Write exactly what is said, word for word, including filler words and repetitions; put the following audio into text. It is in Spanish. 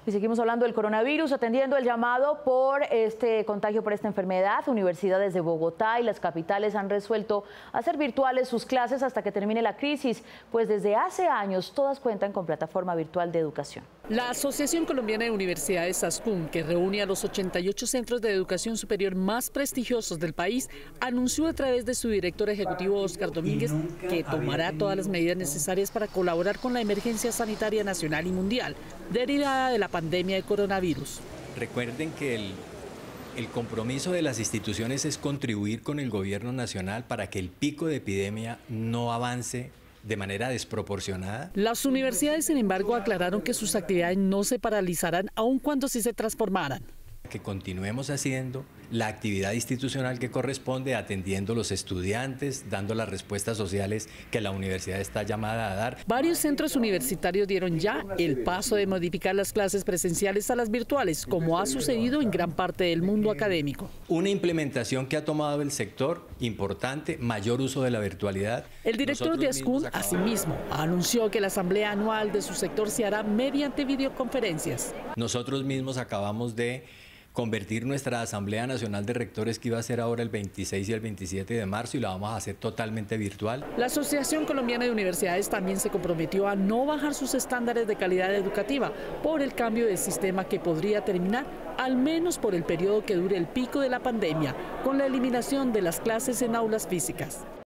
Y seguimos hablando del coronavirus, atendiendo el llamado por este contagio por esta enfermedad. Universidades de Bogotá y las capitales han resuelto hacer virtuales sus clases hasta que termine la crisis, pues desde hace años todas cuentan con plataforma virtual de educación. La Asociación Colombiana de Universidades, ASCUM, que reúne a los ochenta y ocho centros de educación superior más prestigiosos del país, anunció a través de su director ejecutivo, Óscar Domínguez, que tomará todas las medidas necesarias para colaborar con la emergencia sanitaria nacional y mundial, derivada de la pandemia de coronavirus. Recuerden que el, el compromiso de las instituciones es contribuir con el gobierno nacional para que el pico de epidemia no avance de manera desproporcionada. Las universidades, sin embargo, aclararon que sus actividades no se paralizarán aun cuando sí se transformaran. Que continuemos haciendo la actividad institucional que corresponde, atendiendo a los estudiantes, dando las respuestas sociales que la universidad está llamada a dar. Varios centros universitarios dieron ya el paso de modificar las clases presenciales a las virtuales, como ha sucedido en gran parte del mundo académico. Una implementación que ha tomado el sector importante, mayor uso de la virtualidad. El director Nosotros de ASCUM, asimismo, anunció que la asamblea anual de su sector se hará mediante videoconferencias. Nosotros mismos acabamos de convertir nuestra Asamblea Nacional de Rectores, que iba a ser ahora el veintiséis y el veintisiete de marzo, y la vamos a hacer totalmente virtual. La Asociación Colombiana de Universidades también se comprometió a no bajar sus estándares de calidad educativa por el cambio de sistema que podría terminar, al menos por el periodo que dure el pico de la pandemia, con la eliminación de las clases en aulas físicas.